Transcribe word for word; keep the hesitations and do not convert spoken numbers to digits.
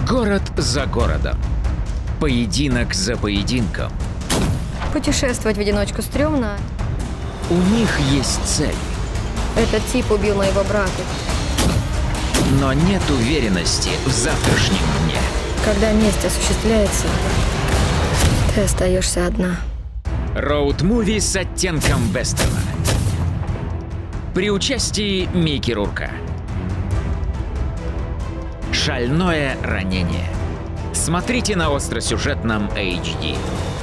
Город за городом. Поединок за поединком. Путешествовать в одиночку стрёмно. У них есть цель, Этот тип убил моего брата. но нет уверенности в завтрашнем дне. Когда месть осуществляется, ты остаешься одна. Роуд-муви с оттенком вестерна. При участии Микки Рурка. Шальное ранение. Смотрите на остросюжетном эйч ди.